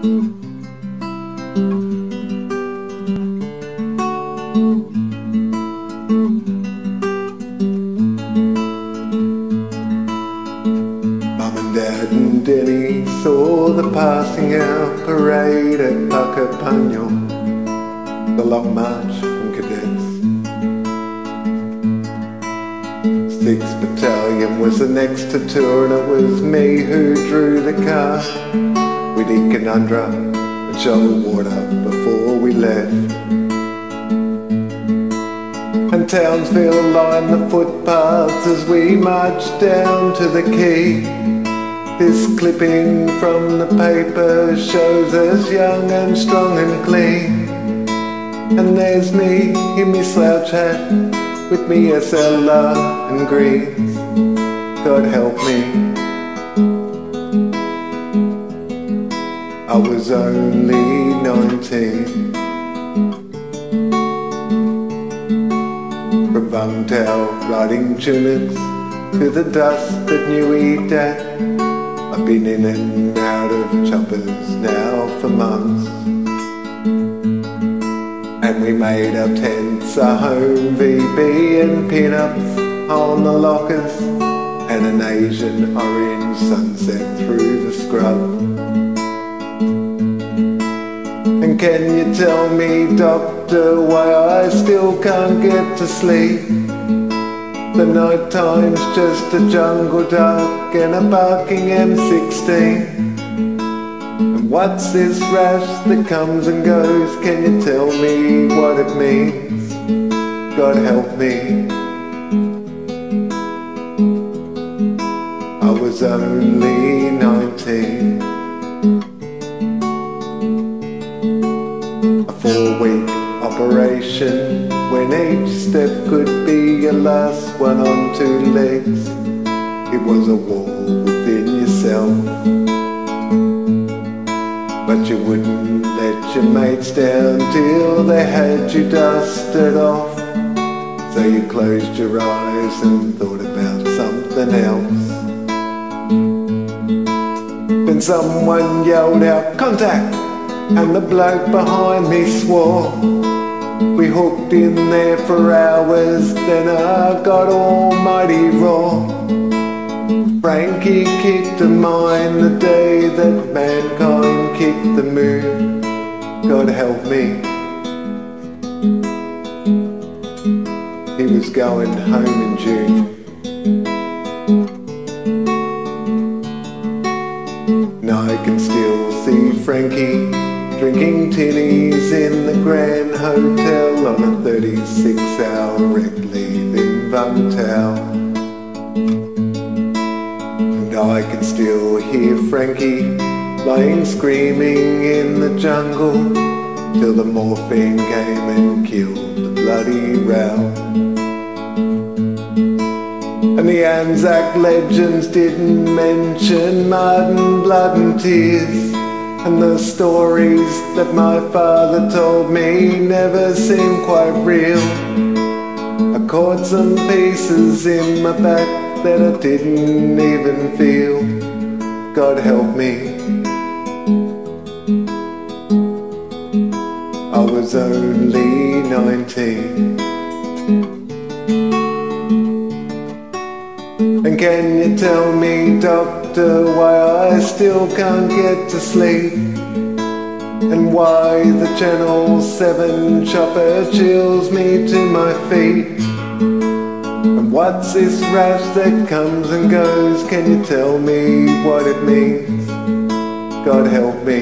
Mum and Dad and Denny saw the passing out parade at Puckapunyal, the long march from cadets. 6th Battalion was the next to tour, and it was me who drew the car. We'd hit Canundra and Shoalwater before we left, and Townsville lined the footpaths as we marched down to the quay. This clipping from the paper shows us young and strong and clean, and there's me in me slouch hat with me SLR and greens. God help me, I was only 19. From Vungtau riding tunics to the dust at Newey Dat, I've been in and out of choppers now for months, and we made our tents our home VB and pin-ups on the lockers, and an Asian orange sunset through the scrub. And can you tell me, doctor, why I still can't get to sleep? The night time's just a jungle dark and a barking M16. And what's this rash that comes and goes? Can you tell me what it means? God help me, I was only 19. A 4-week operation, when each step could be your last one on 2 legs. It was a war within yourself, but you wouldn't let your mates down till they had you dusted off. So you closed your eyes and thought about something else. Then someone yelled out, "Contact!" and the bloke behind me swore. We hooked in there for hours, then I got almighty raw. Frankie kicked a mine the day that mankind kicked the moon. God help me, he was going home in June. And I can still see Frankie drinking tinnies in the Grand Hotel on a 36-hour rec leave in Vungtau. And I can still hear Frankie lying screaming in the jungle till the morphine came and killed the bloody row. And the ANZAC legends didn't mention mud and blood and tears, and the stories that my father told me never seemed quite real. I caught some pieces in my back that I didn't even feel. God help me, I was only 19. And can you tell me, doctor, why I still can't get to sleep? And why the Channel 7 chopper chills me to my feet? And what's this rash that comes and goes? Can you tell me what it means? God help me,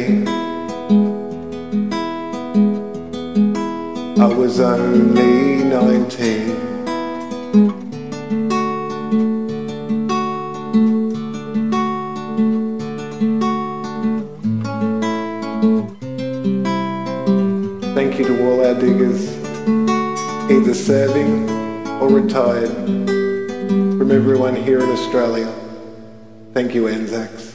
I was only 19. Thank you to all our diggers, either serving or retired, from everyone here in Australia. Thank you, ANZACs.